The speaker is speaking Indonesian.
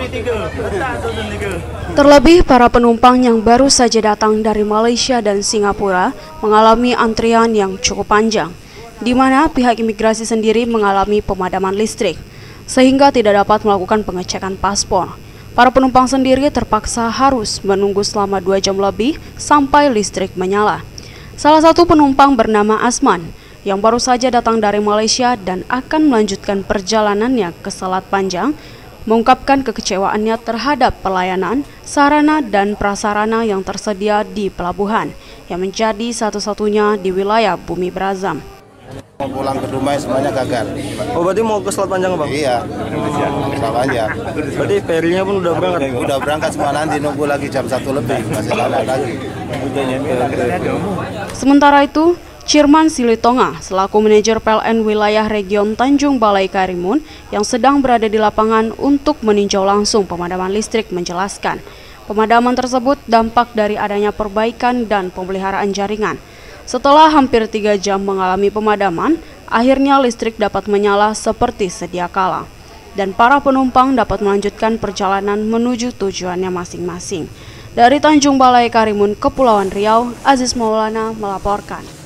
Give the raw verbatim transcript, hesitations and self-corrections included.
Terlebih para penumpang yang baru saja datang dari Malaysia dan Singapura mengalami antrian yang cukup panjang, di mana pihak imigrasi sendiri mengalami pemadaman listrik, sehingga tidak dapat melakukan pengecekan paspor. Para penumpang sendiri terpaksa harus menunggu selama dua jam lebih sampai listrik menyala. Salah satu penumpang bernama Asman, yang baru saja datang dari Malaysia dan akan melanjutkan perjalanannya ke Selat Panjang, mengungkapkan kekecewaannya terhadap pelayanan, sarana dan prasarana yang tersedia di pelabuhan, yang menjadi satu-satunya di wilayah Bumi Berazam. Mau pulang ke rumah semuanya gagal. Oh, berarti mau ke Selat Panjang, Bang? Iya, Selat Panjang. Berarti ferinya pun udah berangkat? Udah berangkat semua, nanti nunggu lagi jam satu lebih, masih lama lagi. Sementara itu, Cirman Silitonga selaku manajer P L N wilayah region Tanjung Balai Karimun yang sedang berada di lapangan untuk meninjau langsung pemadaman listrik menjelaskan, pemadaman tersebut dampak dari adanya perbaikan dan pemeliharaan jaringan. Setelah hampir tiga jam mengalami pemadaman, akhirnya listrik dapat menyala seperti sedia kala, dan para penumpang dapat melanjutkan perjalanan menuju tujuannya masing-masing. Dari Tanjung Balai Karimun, Kepulauan Riau, Aziz Maulana melaporkan.